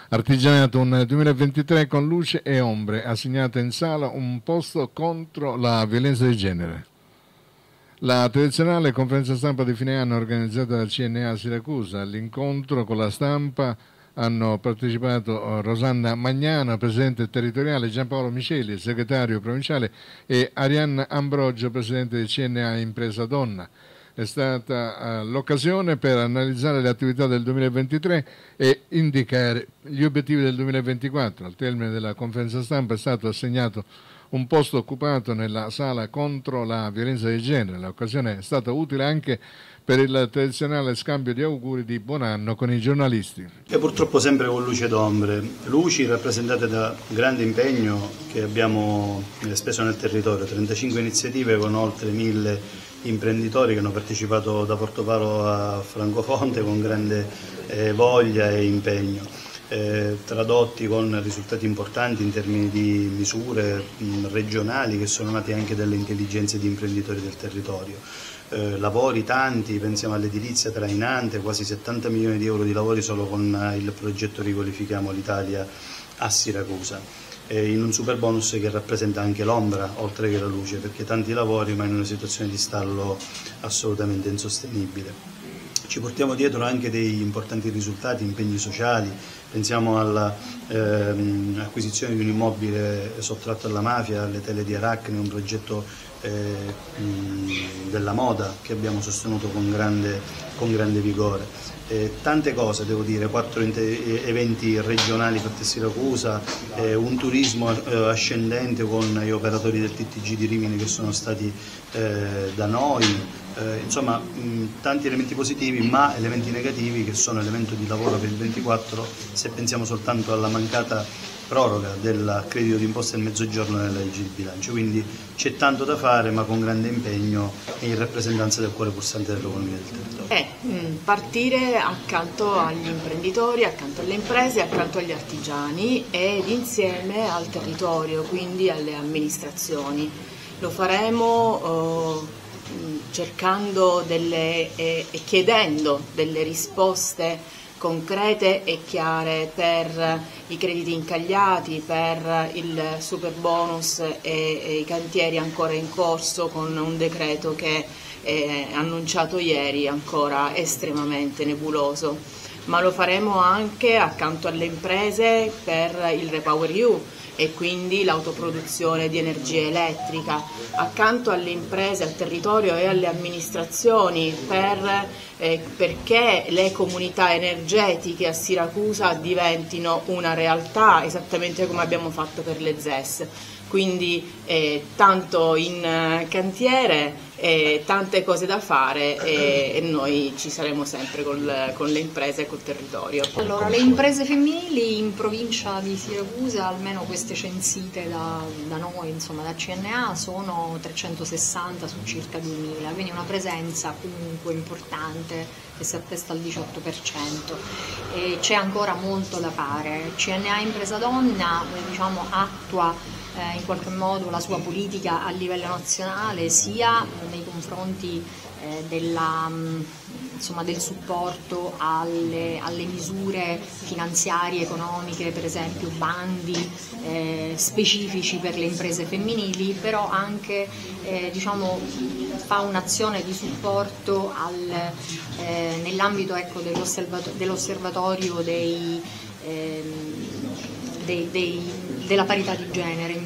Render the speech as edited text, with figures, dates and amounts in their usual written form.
Artigianato un 2023 con luce e ombre, assegnata in sala un posto contro la violenza di genere. La tradizionale conferenza stampa di fine anno organizzata dal CNA a Siracusa. All'incontro con la stampa hanno partecipato Rosanna Magnano, presidente territoriale, Giampaolo Miceli, segretario provinciale, e Arianna Ambrogio, presidente del CNA Impresa Donna. È stata l'occasione per analizzare le attività del 2023 e indicare gli obiettivi del 2024. Al termine della conferenza stampa è stato assegnato un posto occupato nella sala contro la violenza di genere. L'occasione è stata utile anche per il tradizionale scambio di auguri di buon anno con i giornalisti. E purtroppo sempre con luce ed ombre. Luci rappresentate da grande impegno che abbiamo speso nel territorio, 35 iniziative con oltre 1000 imprenditori che hanno partecipato da Portopalo a Francofonte con grande voglia e impegno, tradotti con risultati importanti in termini di misure regionali che sono nati anche dalle intelligenze di imprenditori del territorio. Lavori tanti, pensiamo all'edilizia trainante, quasi 70 milioni di euro di lavori solo con il progetto Riqualifichiamo l'Italia a Siracusa. In un super bonus che rappresenta anche l'ombra oltre che la luce, perché tanti lavori ma in una situazione di stallo assolutamente insostenibile. Ci portiamo dietro anche dei importanti risultati, impegni sociali, pensiamo all'acquisizione di un immobile sottratto alla mafia, alle tele di Aracne, un progetto della moda che abbiamo sostenuto con grande vigore. Tante cose, devo dire, 4 eventi regionali fatti a Siracusa, un turismo ascendente con gli operatori del TTG di Rimini che sono stati da noi, insomma tanti elementi positivi ma elementi negativi che sono elemento di lavoro per il 24 se pensiamo soltanto alla mancata proroga del credito d'imposta del mezzogiorno nella legge di bilancio, quindi c'è tanto da fare ma con grande impegno e in rappresentanza del cuore pulsante dell'economia del territorio. Partire accanto agli imprenditori, accanto alle imprese, accanto agli artigiani ed insieme al territorio, quindi alle amministrazioni. Lo faremo cercando e chiedendo delle risposte concrete e chiare per i crediti incagliati, per il super bonus e i cantieri ancora in corso con un decreto che è annunciato ieri ancora estremamente nebuloso. Ma lo faremo anche accanto alle imprese per il REPowerEU e quindi l'autoproduzione di energia elettrica, accanto alle imprese, al territorio e alle amministrazioni perché le comunità energetiche a Siracusa diventino una realtà, esattamente come abbiamo fatto per le ZES. Quindi tanto in cantiere, tante cose da fare e noi ci saremo sempre con le imprese e col territorio. Allora, le imprese femminili in provincia di Siracusa, almeno queste censite da noi, insomma da CNA, sono 360 su circa 2000, quindi una presenza comunque importante che si attesta al 18%. E c'è ancora molto da fare. CNA Impresa Donna attua in qualche modo la sua politica a livello nazionale sia nei confronti del supporto alle misure finanziarie, economiche, per esempio bandi specifici per le imprese femminili, però anche fa un'azione di supporto nell'ambito dell'osservatorio della parità di genere.